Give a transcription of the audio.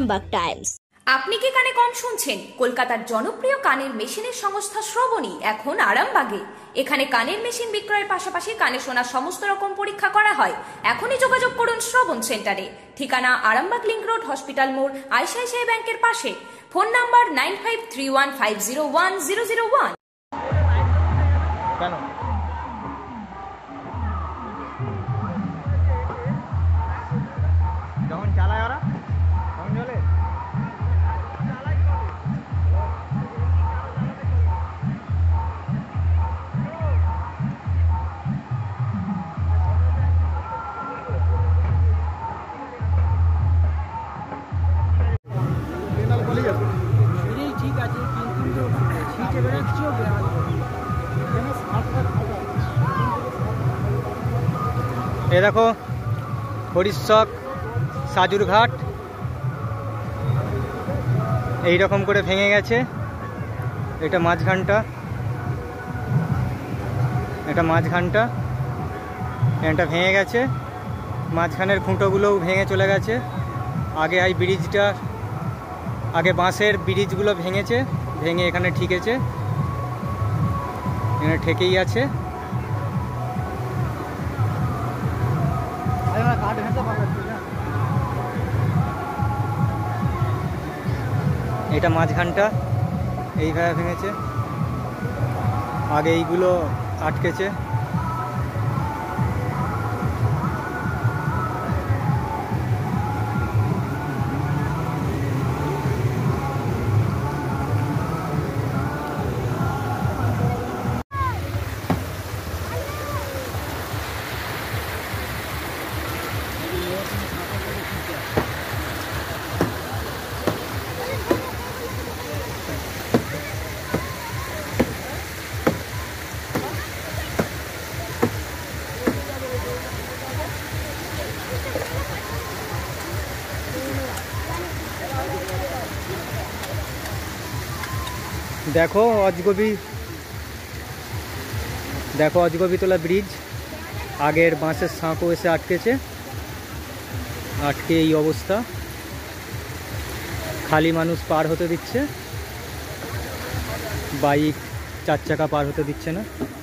Arambagh Times. আপনি কি কানে কম শুনছেন? কলকাতার জনপ্রিয় কানের মেশিনের সংস্থা শ্রবণী এখন আরামবাগে। এখানে কানের মেশিন বিক্রয়ের পাশাপাশি কানে শোনার সমস্ত রকম পরীক্ষা করা হয়। এখনই যোগাযোগ করুন শ্রবণ সেন্টারে। ঠিকানা আরামবাগ লিংক রোড, হসপিটাল মোড়, আইসিআইসিআই ব্যাংকের পাশে। Phone number 9531501001। কেন যখন চালায় ওরা তখন চলে ঠিক আছে, কিন্তু সিটে বেরোচ্ছেও এ দেখো হরিশ্বক সাজুরঘাট এই রকম করে ভেঙে গেছে। এটা মাঝখানটা, এটা ভেঙে গেছে। মাঝখানের খুঁটোগুলোও ভেঙে চলে গেছে। আগে এই ব্রিজটা, আগে বাঁশের ব্রিজগুলো ভেঙেছে, ভেঙে এখানে ঠেকেছে, এখানে ঠেকেই আছে। এটা মাঝখানটা এইভাবে ভেঙেছে, আগে এইগুলো আটকেছে। দেখো অজগবিতলা ব্রিজ, আগের বাঁশের সাঁকো এসে আটকে এই অবস্থা। খালি মানুষ পার হতে দিচ্ছে, বাইক 4 চাকা পার হতে দিচ্ছে না।